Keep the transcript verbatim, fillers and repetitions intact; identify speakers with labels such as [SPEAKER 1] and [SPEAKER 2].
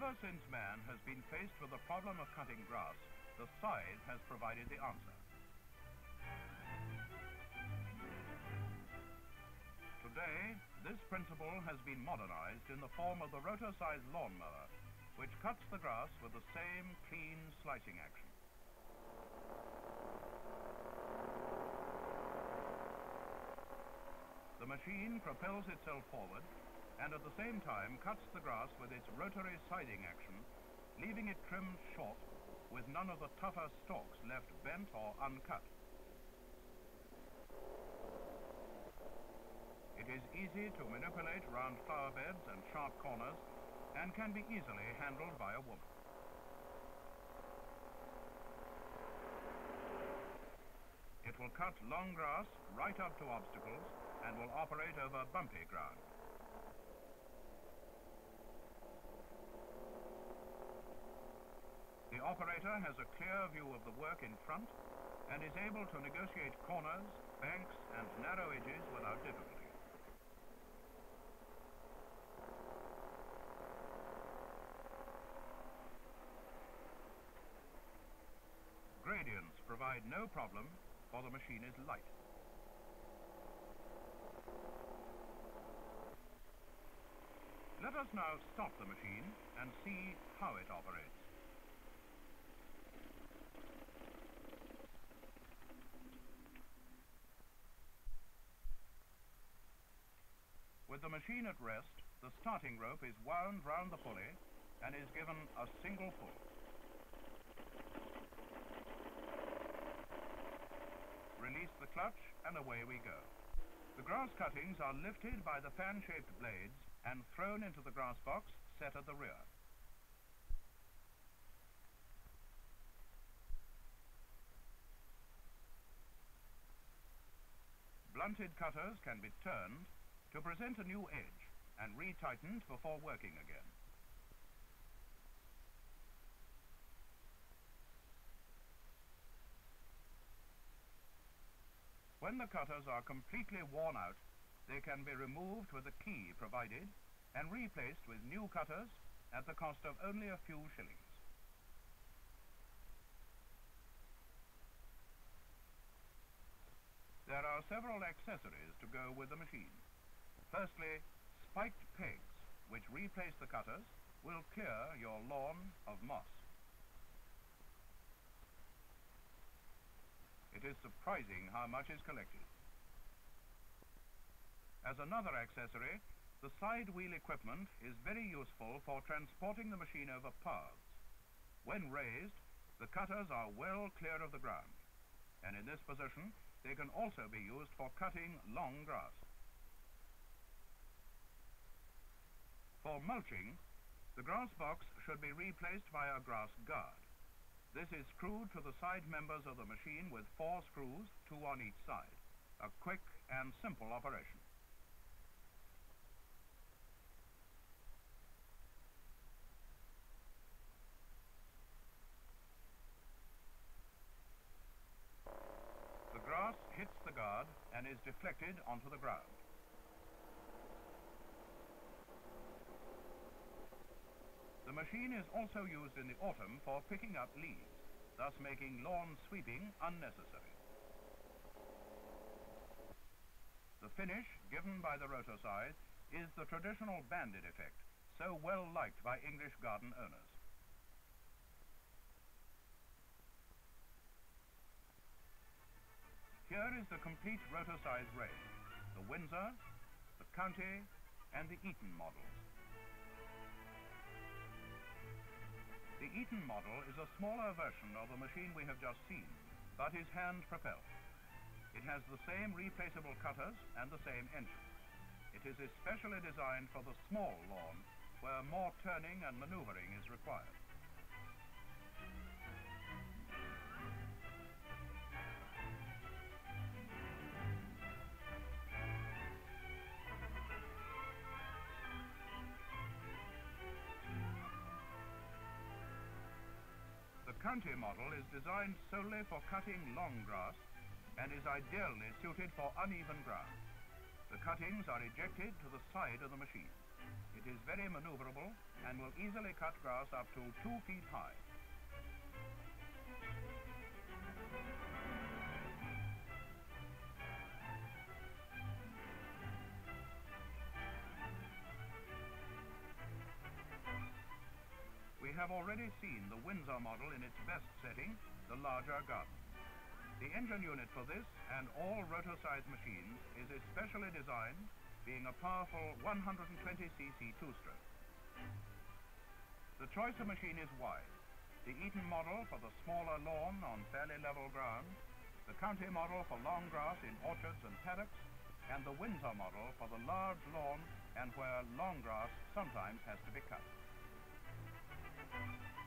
[SPEAKER 1] Ever since man has been faced with the problem of cutting grass, the scythe has provided the answer. Today, this principle has been modernized in the form of the rotor-sized lawnmower, which cuts the grass with the same clean slicing action. The machine propels itself forward and at the same time cuts the grass with its rotary scything action, leaving it trimmed short with none of the tougher stalks left bent or uncut. It is easy to manipulate round flower beds and sharp corners and can be easily handled by a woman. It will cut long grass right up to obstacles and will operate over bumpy ground. The operator has a clear view of the work in front and is able to negotiate corners, banks and narrow edges without difficulty. Gradients provide no problem, for the machine is light. Let us now stop the machine and see how it operates. With the machine at rest, the starting rope is wound round the pulley and is given a single pull. Release the clutch and away we go. The grass cuttings are lifted by the fan-shaped blades and thrown into the grass box set at the rear. Blunted cutters can be turned to present a new edge and retightened before working again. When the cutters are completely worn out, they can be removed with a key provided and replaced with new cutters at the cost of only a few shillings. There are several accessories to go with the machine. Firstly, spiked pegs, which replace the cutters, will clear your lawn of moss. It is surprising how much is collected. As another accessory, the side wheel equipment is very useful for transporting the machine over paths. When raised, the cutters are well clear of the ground, and in this position, they can also be used for cutting long grass. For mulching, the grass box should be replaced by a grass guard. This is screwed to the side members of the machine with four screws, two on each side. A quick and simple operation. The grass hits the guard and is deflected onto the ground. The machine is also used in the autumn for picking up leaves, thus making lawn sweeping unnecessary. The finish given by the rotor scythe is the traditional banded effect, so well liked by English garden owners. Here is the complete rotor scythe range, the Windsor, the County and the Eton models. The Eton model is a smaller version of the machine we have just seen, but is hand-propelled. It has the same replaceable cutters and the same engine. It is especially designed for the small lawn, where more turning and maneuvering is required. The County model is designed solely for cutting long grass and is ideally suited for uneven ground. The cuttings are ejected to the side of the machine. It is very maneuverable and will easily cut grass up to two feet high. We have already seen the Windsor model in its best setting, the larger garden. The engine unit for this and all rotor-sized machines is especially designed, being a powerful one hundred twenty c c two-stroke. The choice of machine is wide. The Eaton model for the smaller lawn on fairly level ground, the County model for long grass in orchards and paddocks, and the Windsor model for the large lawn and where long grass sometimes has to be cut.